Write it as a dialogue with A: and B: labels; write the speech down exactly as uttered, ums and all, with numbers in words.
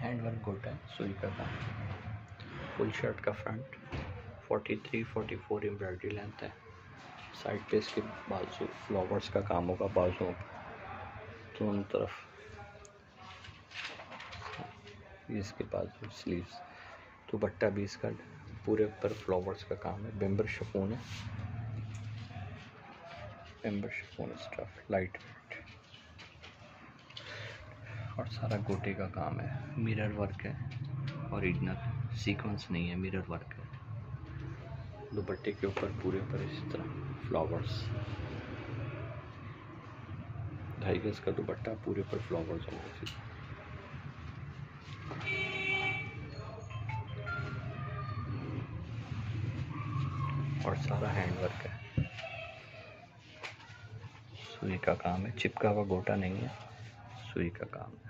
A: Hand work गोटा है, सुई का काम। फुल शर्ट का फ्रंट तैंतालीस चौवालीस एम्ब्रॉयडरी लेंथ है। साइड पे इसके बाजू फ्लावर्स का काम होगा, बाजू दोनों तरफ। इसके बाजू स्लीव्स, दुपट्टा भी इसका पूरे ऊपर फ्लावर्स का काम है। बेम्बर शिफॉन है, Bemberg chiffon stuff, light weight, और सारा गोटे का काम है। मिरर वर्क है, ओरिजिनल सीक्वेंस नहीं है, मिरर वर्क है। दुपट्टे के ऊपर पूरे पर इस तरह फ्लावर्स, ढाई गज का दुपट्टा, पूरे पर फ्लावर्स होंगे। और सारा हैंड वर्क है, सुई का काम है, चिपका हुआ गोटा नहीं है, सुई का काम है।